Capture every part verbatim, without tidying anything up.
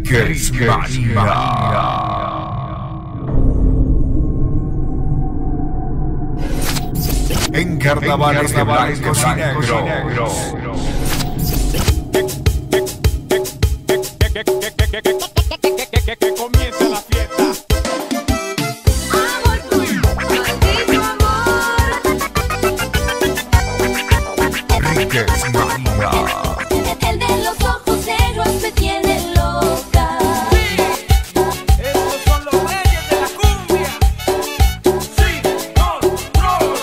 Rickers Mania. En carnavales de blancos y negros. Que comience la fiesta. Amor, maldito amor. Rickers Mania. El de los ojos negros me tiene loca. Estos son los reyes de la cumbia. Sí, control.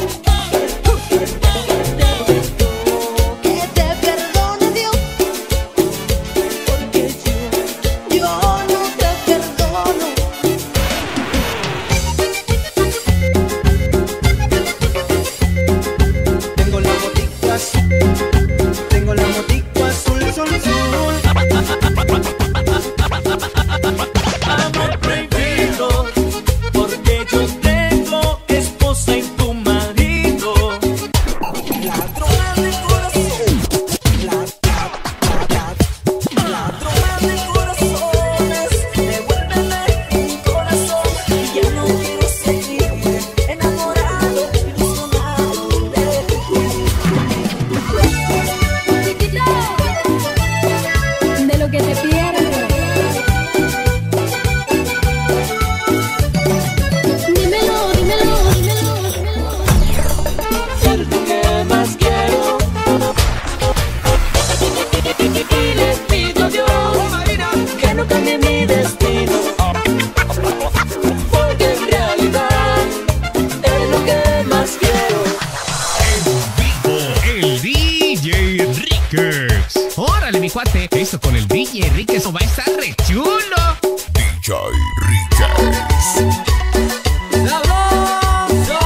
Que te perdone Dios, porque yo, yo no te perdono. Tengo la motica azul, tengo la motica azul, azul, azul. Amor prohibido, porque yo tengo esposa y tu marido. Ladrona de corazón, la, la, la, la, ladrona de corazones, devuélveme mi corazón. Ya no quiero seguir enamorado, ilusionado de Chiquito, de lo que te pierdes. Dímelo, dímelo, dímelo, dímelo. ser lo que más quiero. Y le pido a Dios que no cambie mi destino, porque en realidad es lo que más quiero. El D J Rickers. Órale, mi cuate. Esto con el D J Rickers va a estar re chulo. D J Rickers. ¡Sabroso!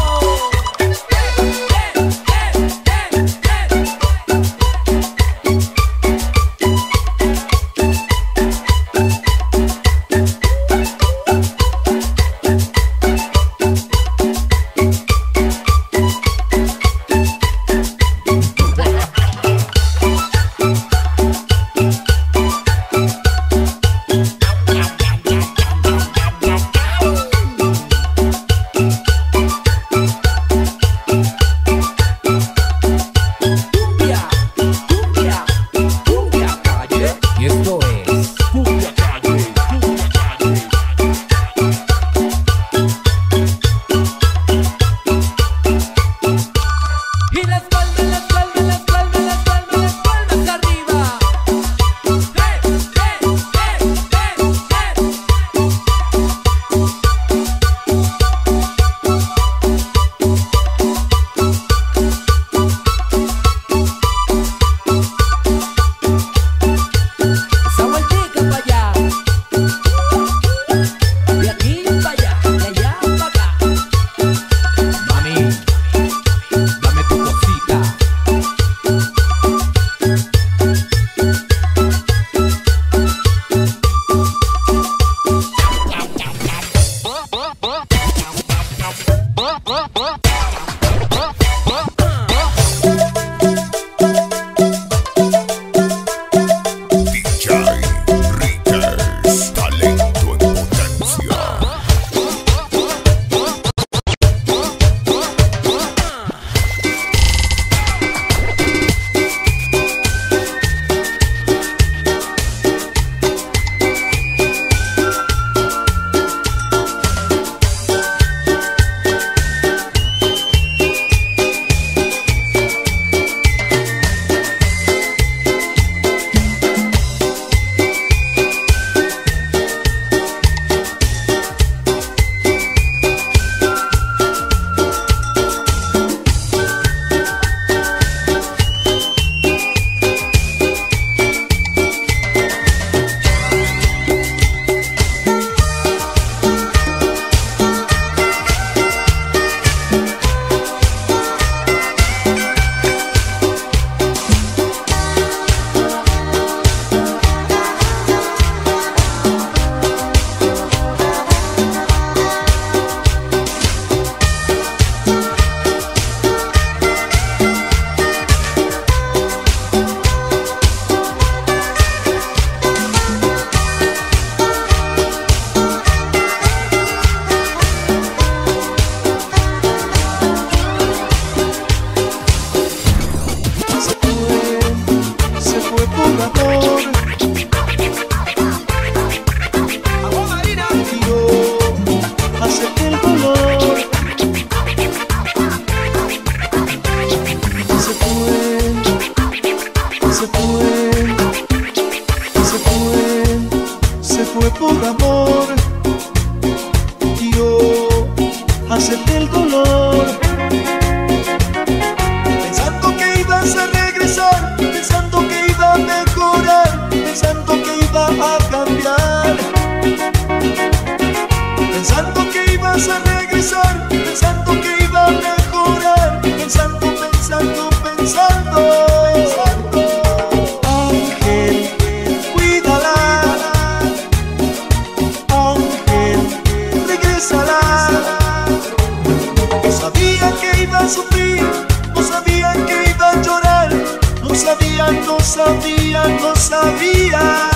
sabía, no sabía.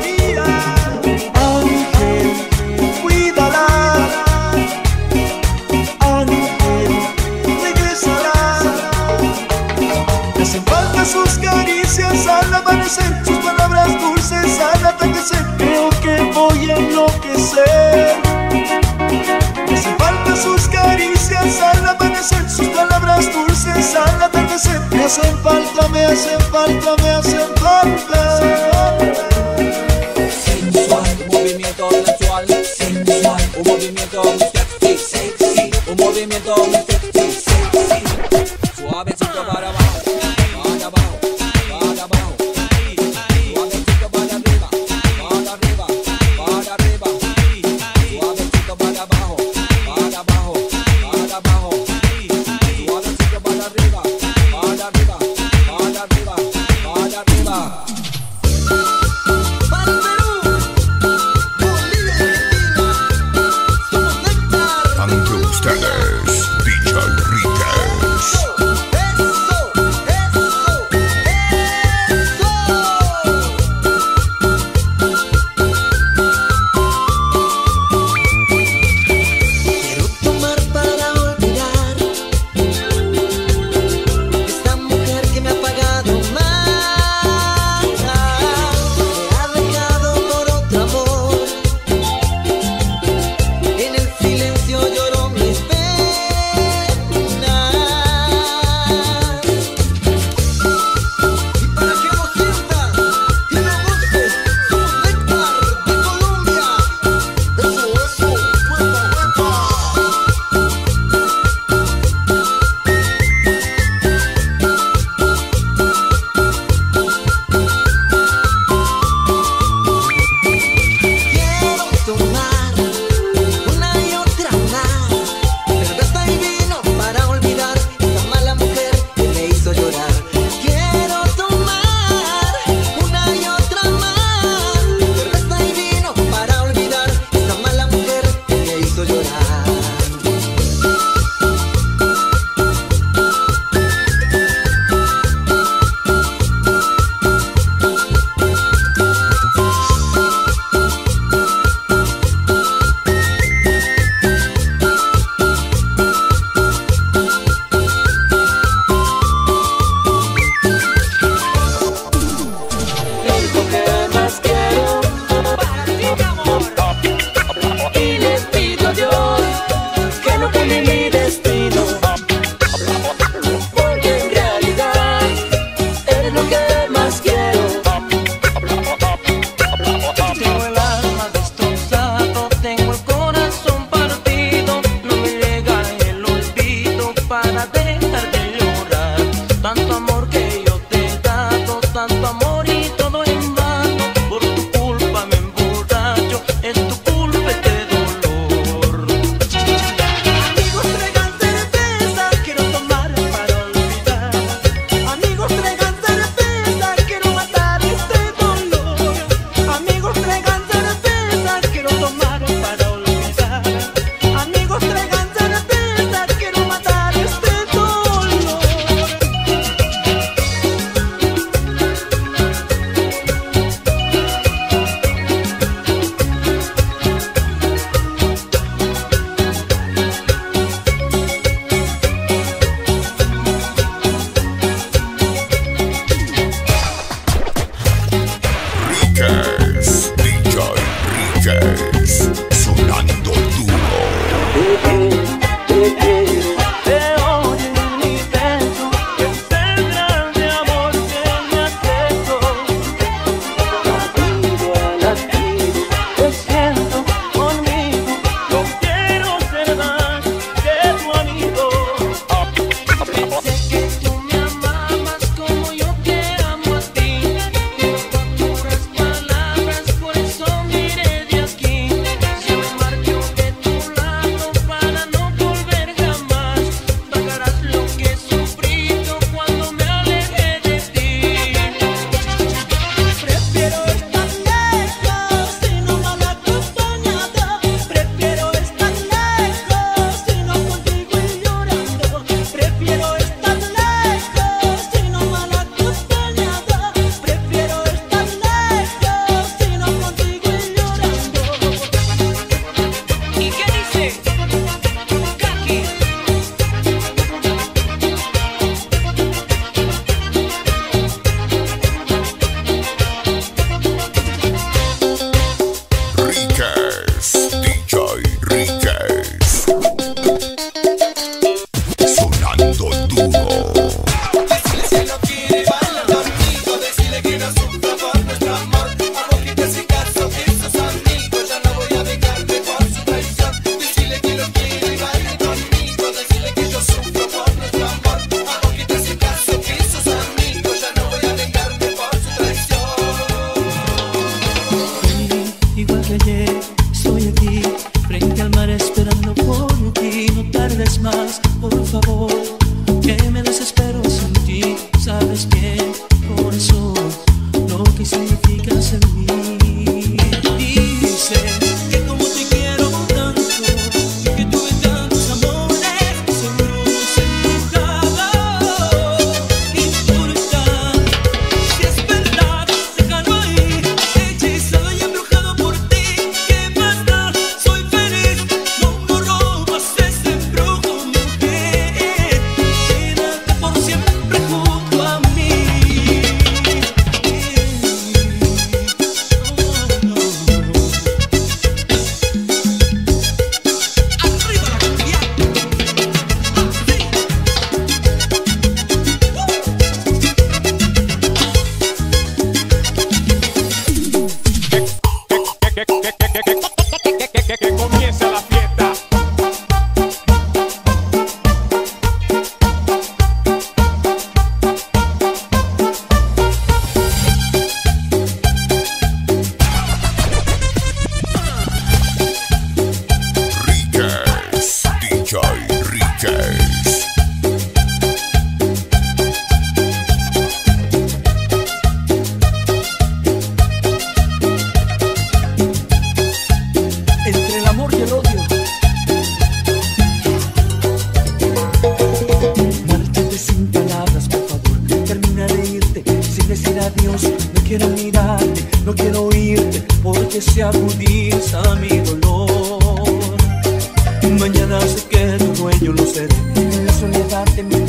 Ángel, cuídala. Ángel, regresará. Me hacen falta sus caricias al amanecer, sus palabras dulces al atardecer. Creo que voy a enloquecer. Me hacen falta sus caricias al amanecer, sus palabras dulces al atardecer. Me hacen falta, me hacen falta, me hacen falta. Sensual, un movimiento sensual, sensual, un movimiento muy sexy, sexy, un movimiento muy sexy, sexy. Suavecito para abajo, para abajo, para abajo. Suavecito para arriba, para arriba, para arriba. Suavecito para abajo, para abajo, para abajo. Suavecito para arriba, para arriba, para arriba, para arriba. Para el Perú, Bolivia, somos Néctar. Ante ustedes, D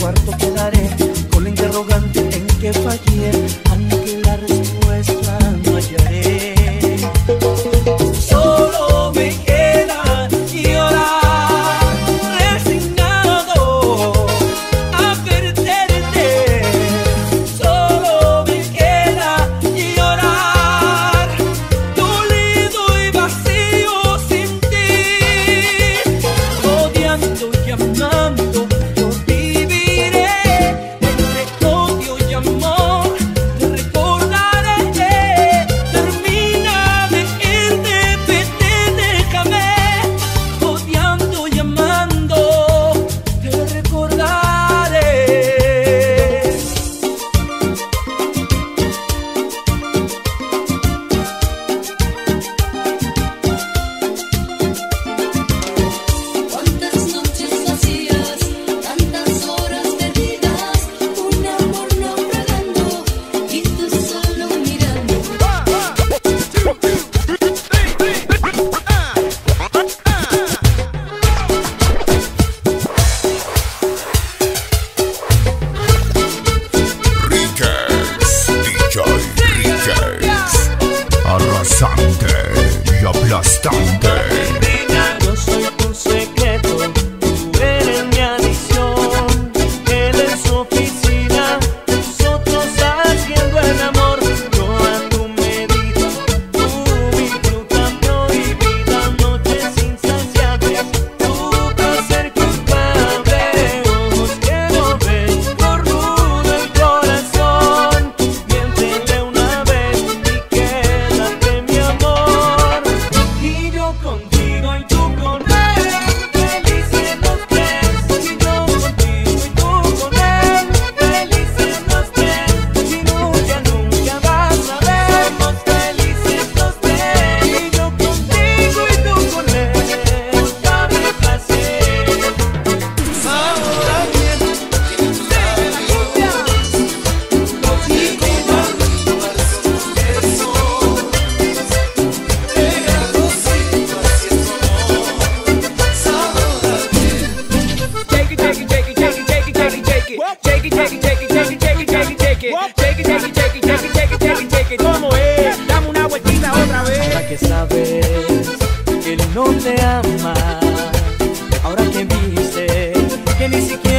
cuarto quedaré con la interrogante en que fallé, aunque la respuesta no hallaré. Solo me queda llorar, resignado a perderte. Solo me queda llorar, dolido y vacío sin ti, odiando y amando. Yo viviré entre odio y amor, te recordaré. Termina de irte, vete, déjame, odiando y amando, te recordaré. Cuántas noches vacías, tantas horas perdidas, un amor naufragando y tú solo mirando. Rickers, D J Rickers. Arrasante y aplastante. Yo soy tu secreto, tú eres mi adicción. Él en su oficina, nosotros haciendo el amor. Yo a tu medida, tú mi fruta prohibida, noches insaciables, tu placer culpable, ojos que no ven, por rudo el corazón. Miéntele una vez y quédate mi amor. Y yo contigo y tú con él, felices los tres. Y yo contigo y tú con él, felices los tres. Y nunca, nunca vas a vernos felices los tres. Y yo contigo y tú con él, dame placer. Ahora bien, de la cumbia, los chicos Take it, take it, take it, take it, take it, take it, take it. Take it, take it, take it, take it, take it, take it, take it. Take it, take it, take it, take it, take it, take it, take it. ¿Cómo es? Dame una vueltita otra vez. Ahora que sabes que él no te ama, ahora que viste que ni siquiera